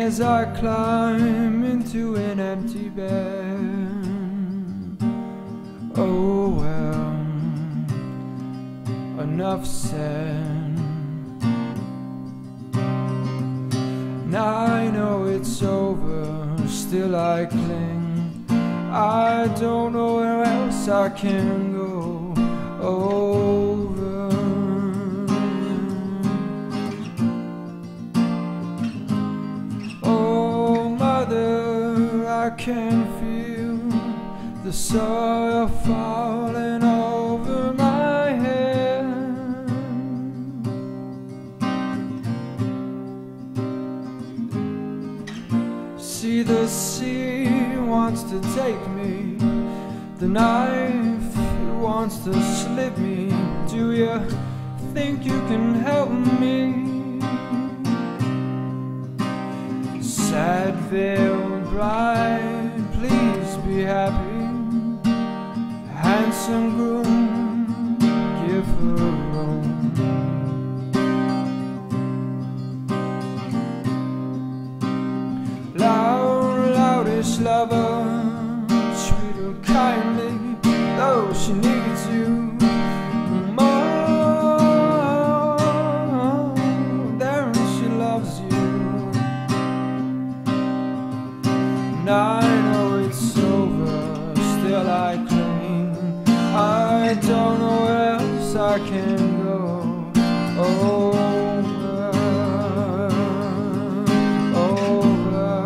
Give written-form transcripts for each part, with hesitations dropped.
as I climb into an empty bed. Oh well, enough said. Now I know it's over, still I cling. I don't know where else I can go over. Oh mother, I can feel the soil falling over my head. See, the sea wants to take me, the knife wants to slip me. Do you think you can help me? Sad veiled bride, please be happy. Handsome groom, give her room. Loudest lover, treat her kindly, though she needs you more than she loves you. And I know it's over, still I cling. I don't know where else I can go over, over.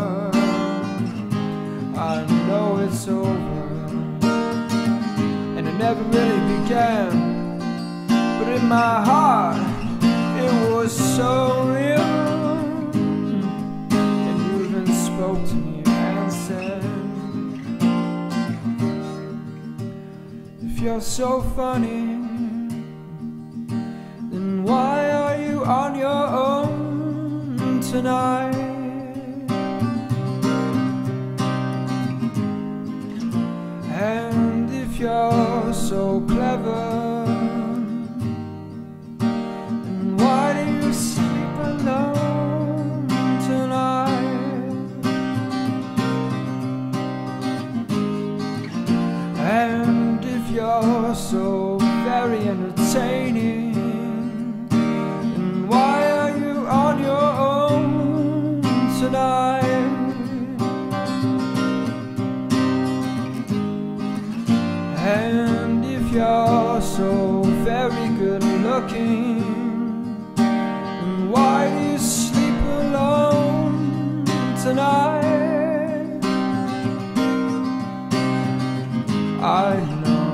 I know it's over, and it never really began, but in my heart it was so real. And you even spoke to me and said, if you're so funny, then why are you on your own tonight? And if you're so clever, then why do you sleep alone tonight? And if you're so very entertaining, then why are you on your own tonight? And if you're so very good looking, then why do you sleep alone tonight? I know,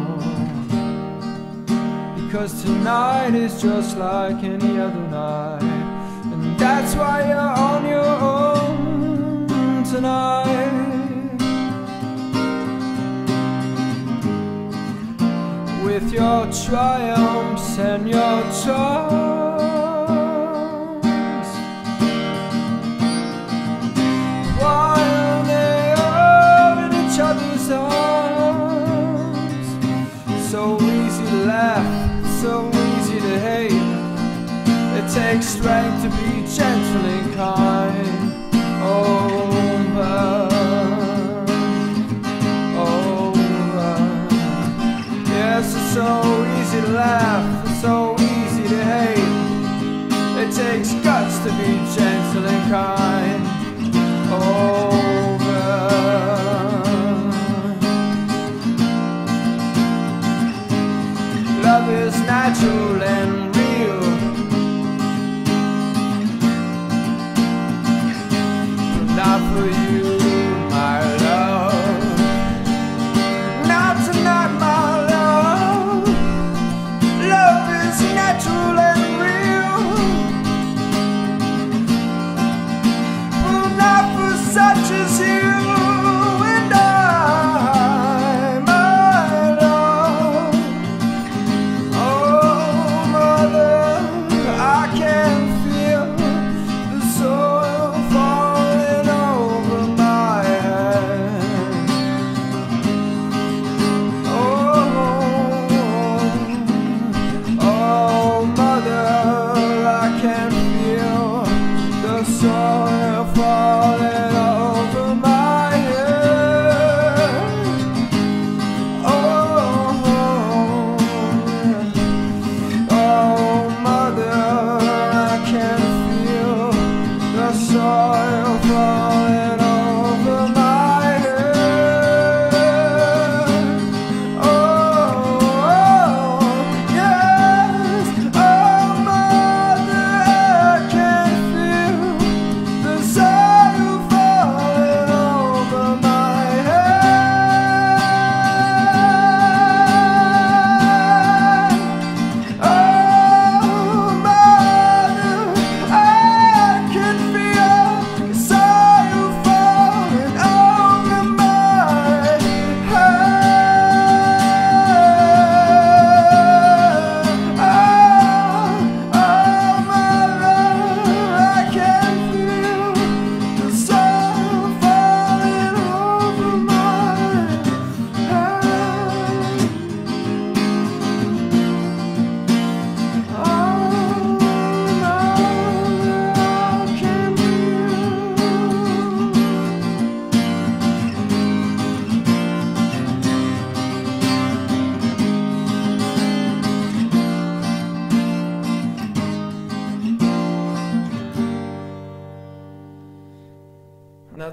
because tonight is just like any other night, and that's why you're on your own tonight. With your triumphs and your charms, while they are in each other's arms. So easy to laugh, so easy to hate. It takes strength to be gentle and kind. Over, yes, it's so easy to laugh, it's so easy to hate. It takes guts to be gentle and kind. Over. Love is natural and real, but not for you, my love. Not tonight, my love. Love is natural and real, but not for such a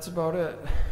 that's about it.